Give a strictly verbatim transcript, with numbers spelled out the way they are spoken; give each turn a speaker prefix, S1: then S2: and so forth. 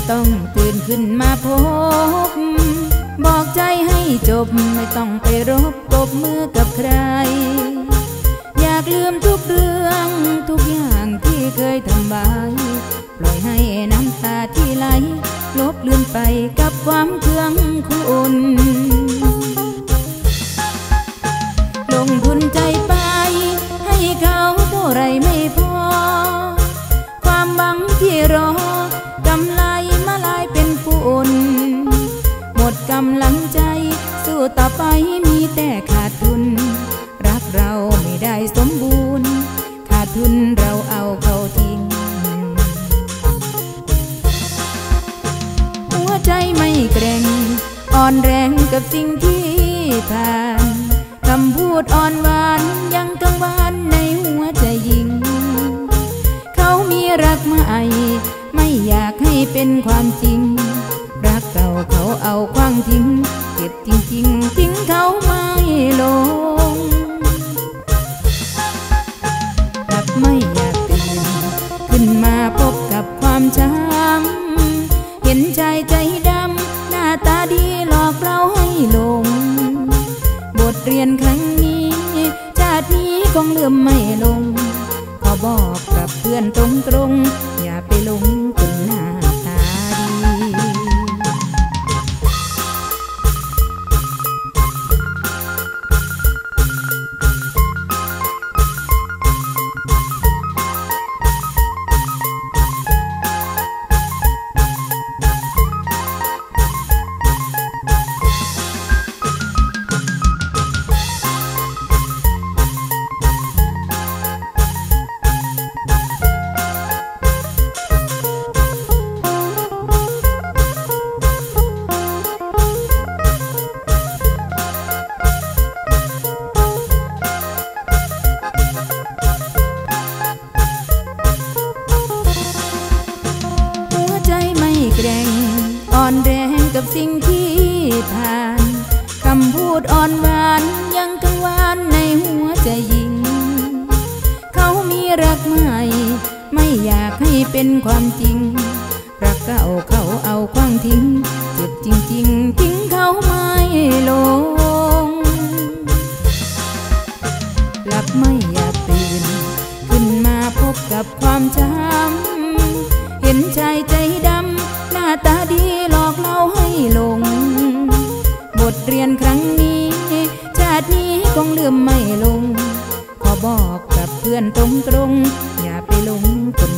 S1: ต้องตื่นขึ้นมาพบบอกใจให้จบไม่ต้องไปรบกบมือกับใครอยากลืมทุกเรื่องทุกอย่างที่เคยทำไว้ปล่อยให้น้ำตาที่ไหลลบเลือนไปกับความเคืองคุณลงทุนใจไปให้เขาเท่าไรไม่พอความหวังที่รอกำไรมาลายเป็นฝุ่นหมดกำลังใจสู้ต่อไปมีแต่ขาดทุนรักเราไม่ได้สมบูรณ์ขาดทุนเราเอาเขาทิ้งหัวใจไม่เกรงอ่อนแรงกับสิ่งที่ผ่านคำพูดอ่อนหวานยังกังวานในหัวใจยิ่งเขามีรักใหม่ไม่อยากให้เป็นความจริงรักเก่าเขาเอาคว้างทิ้งเจ็บจริงๆทิ้งเขาไม่ลงกลับไม่อยากตื่นขึ้นมาพบกับความช้ำเห็นชายใจดำหน้าตาดีหลอกเราให้หลงบทเรียนครั้งนี้ชาตินี้คงลืมไม่ลงขอบอกกับเพื่อนตรงๆอย่าไปหลงคนหน้าตาดีแกร่งอ่อนแรงกับสิ่งที่ผ่านคำพูดอ่อนหวานยังกังวานในหัวใจยิ่งเขามีรักใหม่ไม่อยากให้เป็นความจริงรักเก่าเขาเอาคว้างทิ้งเจ็บจริงๆทิ้งเขาไม่ลงหลับไม่อยากตื่นขึ้นมาพบกับความช้ำเห็นชายใจดำหน้าตาดีหลอกเราให้หลงบทเรียนครั้งนี้ชาตินี้คงลืมไม่ลงขอบอกกับเพื่อนตรงๆอย่าไปหลงคน